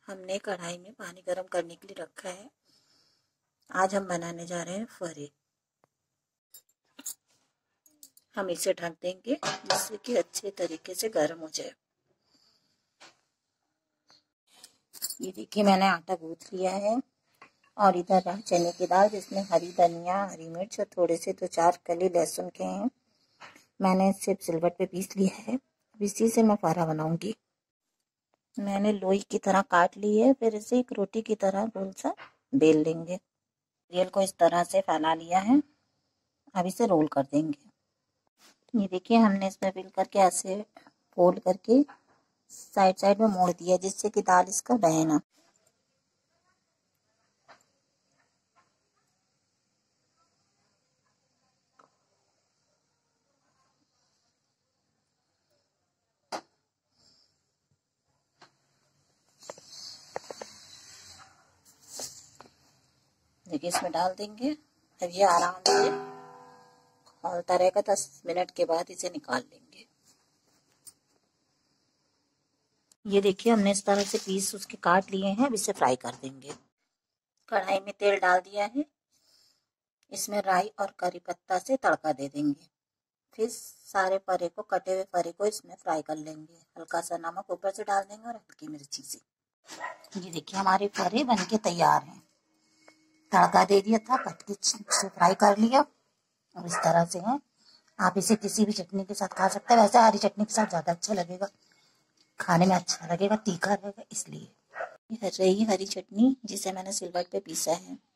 हमने कढ़ाई में पानी गर्म करने के लिए रखा है। आज हम बनाने जा रहे हैं फरे। हम इसे ढक देंगे जिससे कि अच्छे तरीके से गर्म हो जाए। ये देखिए मैंने आटा गूंथ लिया है और इधर रहा चने की दाल जिसमें हरी धनिया, हरी मिर्च और थोड़े से 2-4 कली लहसुन के हैं। मैंने इसे सिलवट पे पीस लिया है। अब इसी से मैं फारा बनाऊंगी। मैंने लोई की तरह काट ली है, फिर इसे एक रोटी की तरह गोल सा बेल लेंगे। तेल को इस तरह से फैला लिया है। अब इसे रोल कर देंगे। ये देखिए हमने इसमें फिल करके ऐसे फोल्ड करके साइड साइड में मोड़ दिया जिससे कि दाल इसका बहे ना। देखिए इसमें डाल देंगे। अब ये आराम से खौलता रहेगा। 10 मिनट के बाद इसे निकाल लेंगे। ये देखिए हमने इस तरह से पीस उसके काट लिए हैं। अब इसे फ्राई कर देंगे। कढ़ाई में तेल डाल दिया है। इसमें राई और करी पत्ता से तड़का दे देंगे। फिर सारे फरे को, कटे हुए फरे को इसमें फ्राई कर लेंगे। हल्का सा नमक ऊपर से डाल देंगे और हल्की मिर्ची से। ये देखिए हमारे फरे बनके तैयार हैं। तड़का दे दिया था, कट के से फ्राई कर लिया। और इस तरह से है। आप इसे किसी भी चटनी के साथ खा सकते हैं। वैसे हरी चटनी के साथ ज्यादा अच्छा लगेगा, खाने में अच्छा लगेगा, तीखा रहेगा इसलिए। ये रही हरी चटनी जिसे मैंने सिलवट पे पीसा है।